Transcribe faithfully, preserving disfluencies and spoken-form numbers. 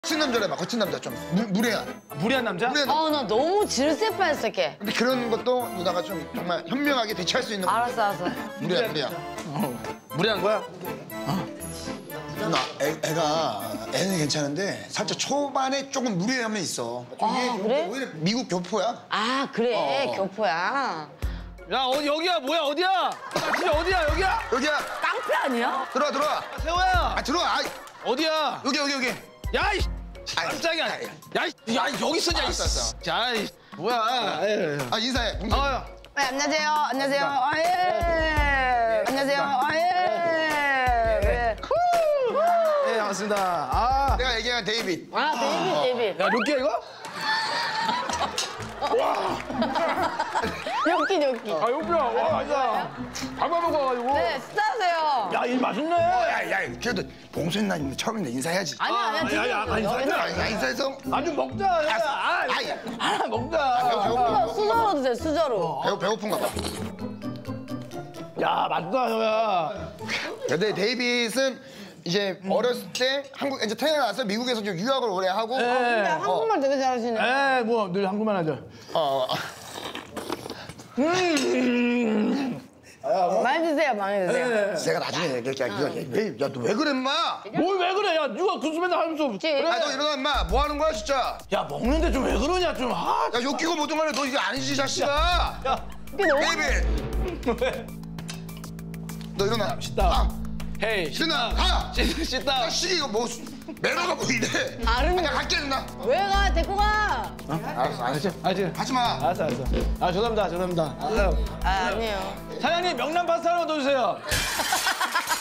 거친 남자래 봐, 거친 남자 좀 무, 무례한. 무례한 남자? 무례한 아, 나 너무 질색팔색해. 근데 그런 것도 누나가 좀 정말 현명하게 대처할 수 있는 거. 알았어, 알았어. 무례한, 무례한. 무례한 거야? 누나, 애, 애가 애는 괜찮은데 살짝 초반에 조금 무례함이 있어. 좀 아, 이게 그래? 오히려 미국 교포야. 아, 그래. 어. 교포야. 야, 어디 여기야? 뭐야? 어디야? 야, 진짜 어디야? 여기야? 여기야. 깡패 아니야? 들어와, 들어와. 아, 세호야. 아, 들어와. 아, 어디야? 여기, 여기, 여기. 야, 이 아이, 깜짝이야. 아이. 야, 이, 야, 여기 있었냐? 알았어, 알았어. 자, 이 뭐야? 에이. 아, 인사해. 공주. 아, 네, 안녕하세요. 안녕하세요. 아, 예. 안녕하세요. 아, 예. 예. 네, 반갑습니다. 아, 내가 얘기한 데이빗. 아, 데이빗, 데이빗. 야, 몇 개야 이거? 엽기, 엽기. 아, 여기야. 와, 맞아. 밥만 먹고 와가지고. 네, 스타세요. 야, 이 맛있네. 야, 야, 그래도 봉순 나 처음인데 인사해야지. 아니야, 아니야. 야, 야, 야, 인사해. 야, 야, 인사해서. 아주 먹자. 야, 아, 아이. 아, 먹자. 배고, 배고픈가 봐. 수저로 드세요, 수저로. 배고, 배고픈가 봐. 야, 맛있다, 너야. 근데 데이빗은 이제 어렸을 때 한국 이제 태어나서 미국에서 좀 유학을 오래 하고. 근데 한국말 되게 잘하시네. 에, 뭐 늘 한국말 하죠. 어, 어. 많이 드세요, 많이 드세요. 내가 나중에 얘기할게. 야, 야, 너 왜 그래, 임마? 뭘 왜 그래? 야, 누가 구수 맨날 하면서. 그치? 야, 너 일어나, 임마. 뭐 하는 거야, 진짜? 야, 먹는데 좀 왜 그러냐, 좀. 아, 야, 욕 끼고 못 동안에 너 이게 아니지, 이 자식아. 야, 이게 너무 데이빗, 왜? 너 일어나. 씻다. 아, 헤이, 일어나. 가. 씻, 씻다. 자식이 이거 뭐 매너가 뭐 이래. 다른 그냥 갈게, 누나. 왜 가? 데리고 가. 알았어, 알았어. 알지? 하지 마. 알았어, 알았어. 아, 죄송합니다, 죄송합니다. 아, 아, 아니에요. 사장님, 명란 파스타 하나 넣어주세요.